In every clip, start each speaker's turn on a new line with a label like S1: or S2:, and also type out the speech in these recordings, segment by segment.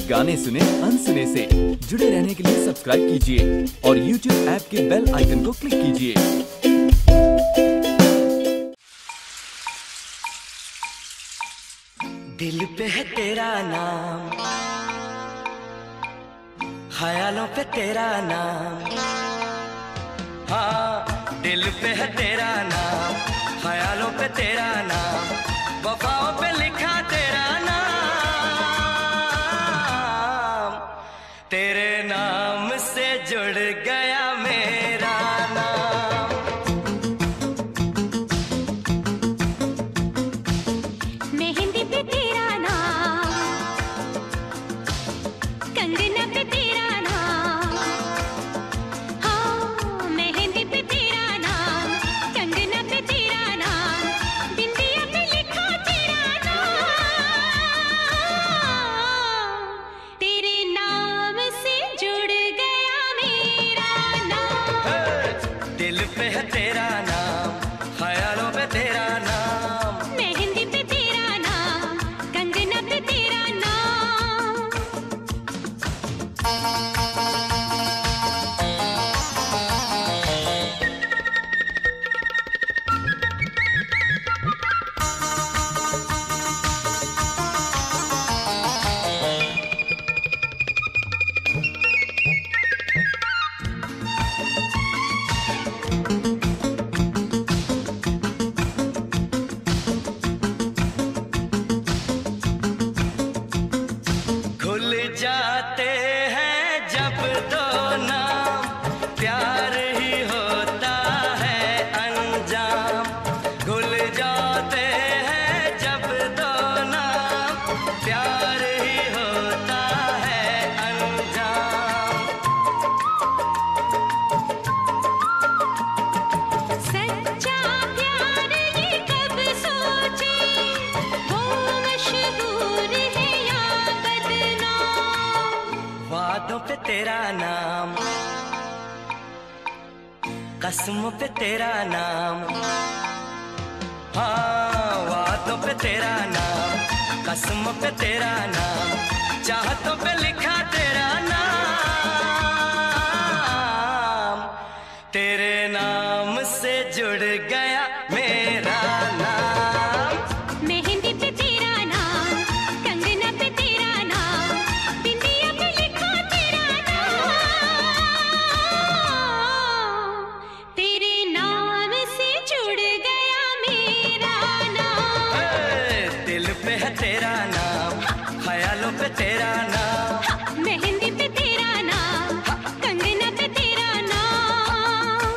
S1: गाने सुने अनसुने से। जुड़े रहने के लिए सब्सक्राइब कीजिए और YouTube ऐप के बेल आइकन को क्लिक कीजिए।
S2: दिल पे है तेरा नाम, ख्यालों पे तेरा नाम। हाँ, दिल पे है तेरा नाम, ख्यालों पे तेरा नाम, वफाओं पे लिखा तेरा नाम। तेरे नाम से जुड़ गया मेरा नाम।
S3: मेहंदी पे तेरा नाम, कंगना पे तेरा नाम। हाँ, मेहंदी पे तेरा नाम, कंगना पे तेरा नाम, बिंदिया पे लिखा तेरा नाम। तेरे नाम से जुड़ गया मेरा नाम।
S2: दिल पे है तेरा नाम, ख्यालों पे तेरा नाम।
S3: मेहंदी पे तेरा नाम, कंगना पे तेरा नाम।
S2: खुल जाते हैं जब दो नाम, प्यार ही होता है अंजाम। खुल जाते हैं जब दो नाम, प्यार ही होता है अंजाम।
S3: सच्चा प्यार ये कब सोचे, वो मशहूर है या बदनाम।
S2: वादों पे तेरा नाम, कसमों पे तेरा नाम। हाँ, वादों पे तेरा नाम, कसमों पे तेरा नाम, चाहतों पे लिखा तेरा नाम। तेरे नाम से जुड़ गया मेरा नाम।
S3: मेहंदी पे तेरा नाम, कंगना पे तेरा नाम, बिंदिया पे लिखा तेरा नाम। तेरे नाम से जुड़ गया मेरा नाम।
S2: दिल पे है तेरा नाम, ख्यालों पे तेरा नाम।
S3: मेहंदी पे तेरा नाम, कंगना पे तेरा नाम।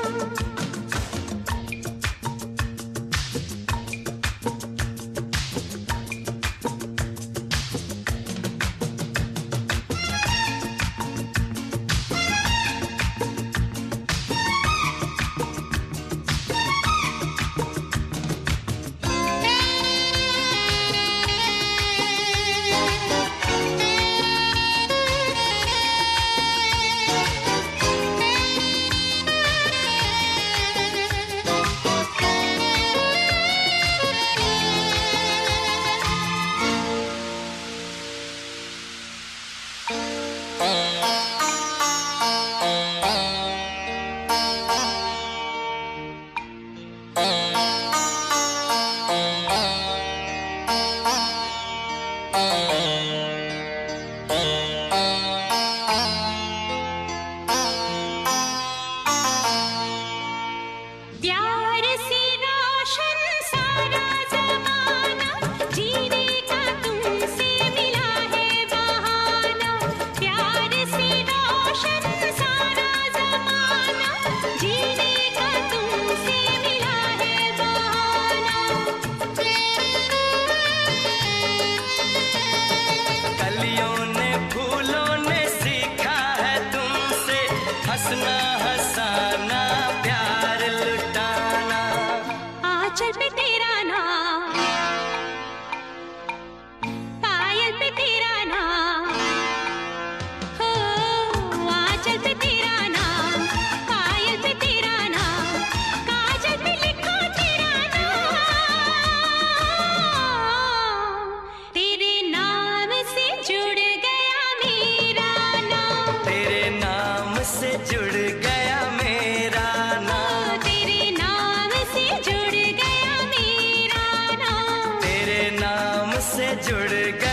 S2: जुड़ गए।